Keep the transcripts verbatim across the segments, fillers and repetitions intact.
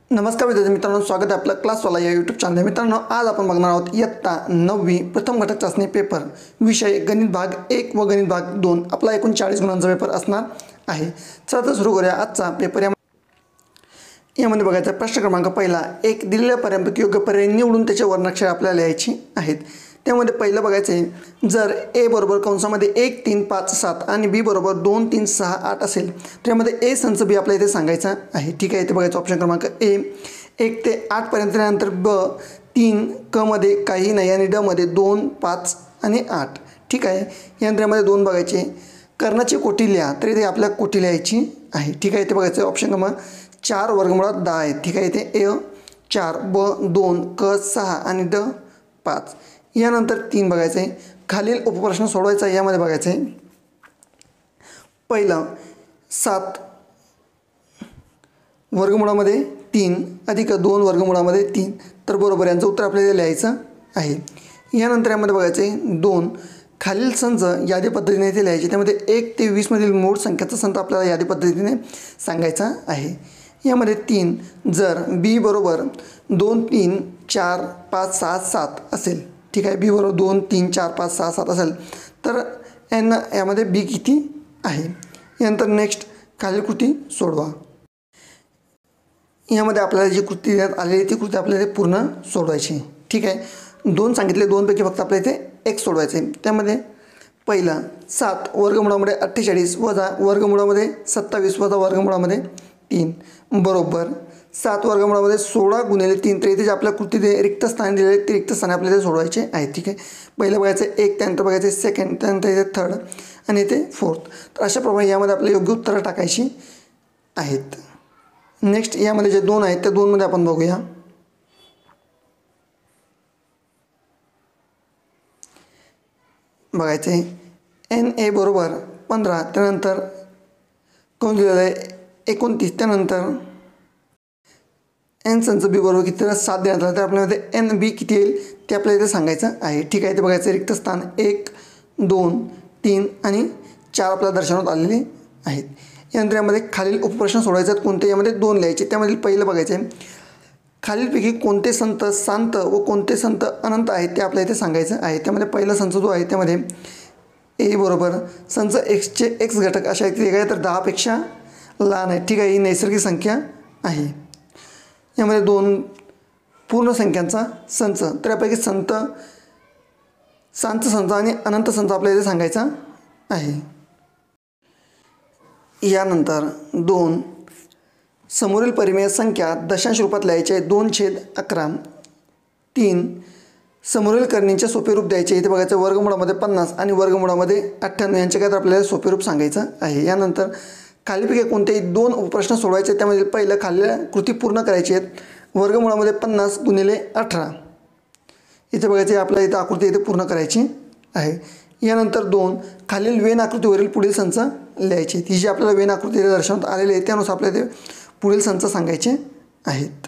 नमस्कार विद्यार्थी मित्रांनो, स्वागत आहे आपलं क्लासवाला या यूट्यूब चॅनल। मित्रांनो, आज आपण बघणार आहोत इयत्ता नववी प्रथम घटक चाचणी पेपर विषय गणित भाग एक व गणित भाग दोन। आपला एकूण चाळीस गुणांचा पेपर असणार आहे। चला तर सुरू करूया आजचा पेपर। या यामध्ये बघायचा प्रश्न क्रमांक पहिला, एक दिलेल्या पर्यायांपैकी योग्य पर्याय निवडून त्याचे वर्णाक्षर आपल्याला लिहायची आहेत। त्यामध्ये पहिलं बघायचं आहे, जर ए बरोबर कंसामध्ये एक तीन पाच सात आणि बी बरोबर दोन तीन सहा आठ असेल तर यामध्ये ए संच बी आपल्याला इथे सांगायचा आहे। ठीक आहे, इथे बघायचं ऑप्शन क्रमांक ए एक ते आठ पर्यंत, नंतर ब तीन क मध्ये काही नाही आणि ड मध्ये दोन पाच आणि आठ। ठीक आहे, यानंतर यामध्ये दोन बघायचे, कर्णाची कोटी लिहा तर इथे आपल्याला कोटी लिहायची आहे। ठीक आहे, इथे बघायचं ऑप्शन क्रमांक चार वर्गमुळात दहा आहे। ठीक आहे, इथे ए चार, ब दोन, क सहा आणि ड पाच। यानंतर तीन बघायचं आहे, खालील उपप्रश्न सोडवायचा आहे। यामध्ये बघायचं आहे, पहिलं सात वर्गमुळामध्ये तीन अधिक दोन वर्गमुळामध्ये तीन, तर बरोबर यांचं उत्तर आपल्याला लिहायचं आहे। यानंतर यामध्ये बघायचं आहे, दोन खालील संच यादी पद्धतीने इथे लिहायचे। त्यामध्ये एक ते वीसमधील मूळ संख्याचा संच आपल्याला यादी पद्धतीने सांगायचा आहे। यामध्ये तीन, जर बी बरोबर दोन तीन चार पाच सहा सात असेल, ठीक आहे, बी बरोबर दोन तीन चार पाच सहा सात असेल तर एन यामध्ये बी किती आहे। यानंतर नेक्स्ट खालील कृती सोडवा। यामध्ये आपल्याला जी कृती देण्यात आलेली ती कृती आपल्याला पूर्ण सोडवायची। ठीक आहे, दोन सांगितले, दोनपैकी फक्त आपल्याला इथे एक सोडवायचे। त्यामध्ये पहिला सात वर्गमुळामध्ये अठ्ठेचाळीस वजा वर्गमुळामध्ये सत्तावीस वजा वर्गमुळामध्ये तीन बरोबर सात वर्गमुळामध्ये सोळा गुणिले तीन, तर इथे जे आपल्या कृतीने रिक्त स्थान दिलेले ते रिक्त स्थान आपल्याला सोडवायचे आहे। ठीक आहे, पहिलं बघायचं एक, त्यानंतर बघायचं सेकंड, त्यानंतर इथे थर्ड आणि इथे फोर्थ। तर अशा प्रमाणे यामध्ये आपल्याला योग्य उत्तरं टाकायची आहेत। नेक्स्ट यामध्ये जे दोन आहेत त्या दोनमध्ये आपण बघूया। बघायचं आहे एन ए बरोबर पंधरा, त्यानंतर कोण दिलेलं आहे एकोणतीस, त्यानंतर एन संच बी बरोबर किती सात देण्यात आला, तर आपल्यामध्ये एन बी किती येईल ते आपल्याला इथे सांगायचं आहे। ठीक आहे, ते बघायचं रिक्त स्थान एक दोन तीन आणि चार आपल्याला दर्शवण्यात आलेले आहेत। यानंतर यामध्ये खालील उपप्रश्न सोडवायचे आहेत। कोणते यामध्ये दोन लिहायचे। त्यामधील पहिलं बघायचं आहे, खालीलपैकी कोणते संत शांत व कोणते संत अनंत आहेत ते आपल्याला इथे सांगायचं आहे। त्यामध्ये पहिला संच जो आहे त्यामध्ये ए बरोबर संच एक्सचे एक्स घटक अशा आहेत ते तर दहापेक्षा लहान आहे। ठीक आहे, ही नैसर्गिक संख्या आहे। यामध्ये दोन पूर्ण संख्यांचा संच, तर यापैकी संत शांत संच आणि अनंत संच आपल्याला इथे सांगायचा आहे। यानंतर दोन समोरील परिमेय संख्या दशांश रूपात लिहायचे आहे। दोन छेद अकरा। तीन समोरील करणींचे सोपे रूप द्यायचे। इथे बघायचं वर्गमुळामध्ये पन्नास आणि वर्गमुळामध्ये अठ्ठ्याण्णव यांचे काय तर आपल्याला सोपे रूप सांगायचं आहे। यानंतर खालीलपैकी कोणतेही दोन उपप्रश्न सोडवायचे। त्यामध्ये पहिलं खालील कृती पूर्ण करायची आहेत। वर्गमुळामध्ये पन्नास गुणिले अठरा, इथे बघायचे आपल्याला इथं आकृती इथे पूर्ण करायची आहे। यानंतर दोन खालील वेन आकृतीवरील पुढील संच लिहायचे। ही जी आपल्याला वेन आकृती दर्शवण्यात आलेली आहे त्यानुसार आपल्याला ते पुढील संच सांगायचे आहेत।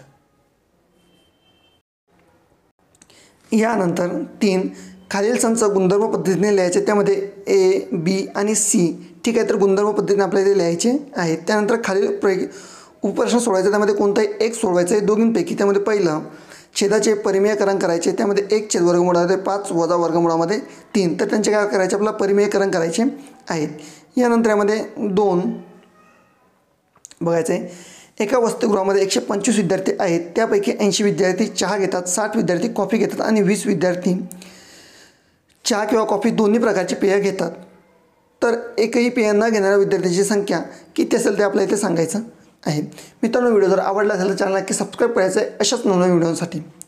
यानंतर तीन खालील संच गुणधर्म पद्धतीने लिहायचे। त्यामध्ये ए बी आणि सी, ठीक आहे, तर गुणधर्म पद्धतीने आपल्याला इथे लिहायचे आहेत। त्यानंतर खालील पैकी उपप्रश्न सोडवायचे। त्यामध्ये कोणताही एक सोडवायचं आहे दोघींपैकी। त्यामध्ये पहिलं छेदाचे परिमेयकरण करायचे। त्यामध्ये एक छेद वर्गमुळामध्ये पाच वजा वर्गमुळामध्ये तीन, तर त्यांचे काय करायचे आपल्याला परिमेयकरण करायचे आहेत। यानंतर यामध्ये दोन बघायचं आहे, एका वसतिगृहामध्ये एकशे पंचवीस विद्यार्थी आहेत। त्यापैकी ऐंशी विद्यार्थी चहा घेतात, साठ विद्यार्थी कॉफी घेतात आणि वीस विद्यार्थी चहा किंवा कॉफी दोन्ही प्रकारची पेय घेतात। तर एकही पेय न घेणाऱ्या विद्यार्थ्यांची संख्या किती असेल ते आपल्याला इथे सांगायचं आहे। मित्रांनो, व्हिडिओ जर आवडला असेल तर चॅनल नक्की सबस्क्राईब करायचं आहे अशाच नवीन व्हिडिओसाठी।